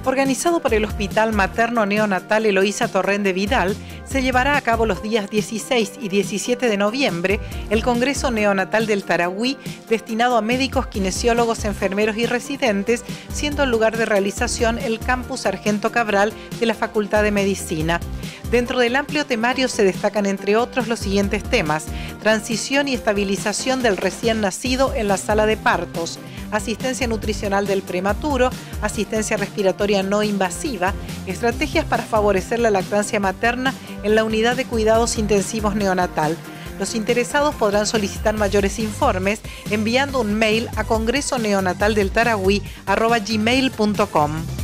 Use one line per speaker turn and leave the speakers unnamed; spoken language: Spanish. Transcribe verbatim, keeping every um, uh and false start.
Organizado por el Hospital Materno Neonatal Eloísa Torrende Vidal, se llevará a cabo los días dieciséis y diecisiete de noviembre el Congreso Neonatal del Taragüí, destinado a médicos, kinesiólogos, enfermeros y residentes, siendo el lugar de realización el Campus Sargento Cabral de la Facultad de Medicina. Dentro del amplio temario se destacan, entre otros, los siguientes temas: transición y estabilización del recién nacido en la sala de partos, asistencia nutricional del prematuro, asistencia respiratoria no invasiva, estrategias para favorecer la lactancia materna en la unidad de cuidados intensivos neonatal. Los interesados podrán solicitar mayores informes enviando un mail a congreso neonatal del taragüí arroba gmail punto com.